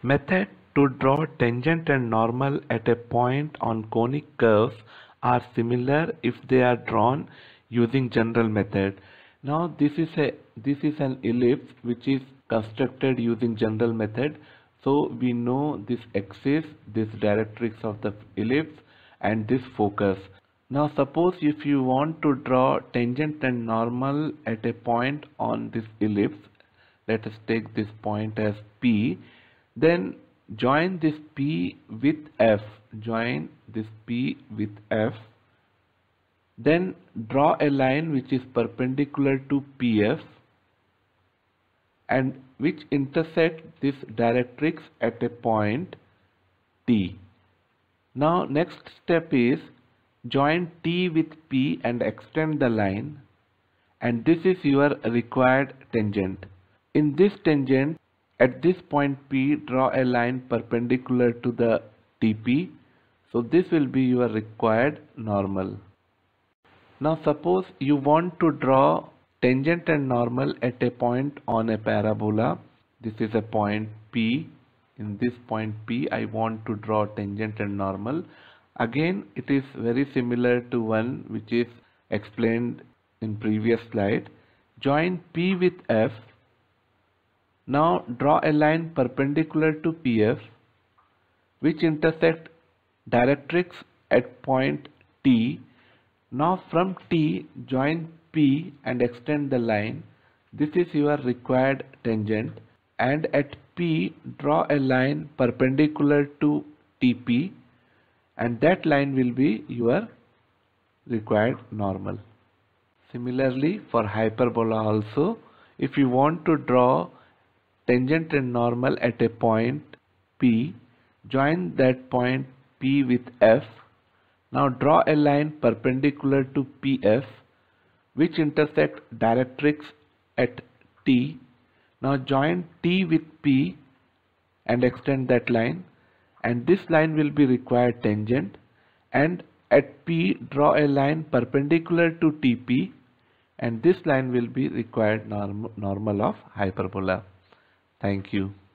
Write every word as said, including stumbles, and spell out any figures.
Method to draw tangent and normal at a point on conic curves are similar if they are drawn using general method. Now this is a this is an ellipse which is constructed using general method. So we know this axis, this directrix of the ellipse, and this focus. Now suppose if you want to draw tangent and normal at a point on this ellipse, let us take this point as P, then join this P with F, join this P with F, then draw a line which is perpendicular to P F and which intersect this directrix at a point T. Now next step is join T with P and extend the line, and this is your required tangent. In this tangent, at this point P, draw a line perpendicular to the T P. So this will be your required normal. Now suppose you want to draw tangent and normal at a point on a parabola. This is a point P. In this point P, I want to draw tangent and normal. Again, it is very similar to one which is explained in previous slide. Join P with F. Now draw a line perpendicular to P F which intersect directrix at point T. Now from T join P and extend the line. This is your required tangent, and at P draw a line perpendicular to T P, and that line will be your required normal. Similarly for hyperbola also, if you want to draw tangent and normal at a point P, join that point P with F. Now draw a line perpendicular to P F which intersect directrix at T. Now join T with P and extend that line, and this line will be required tangent, and at P draw a line perpendicular to T P, and this line will be required norm normal of hyperbola. Thank you.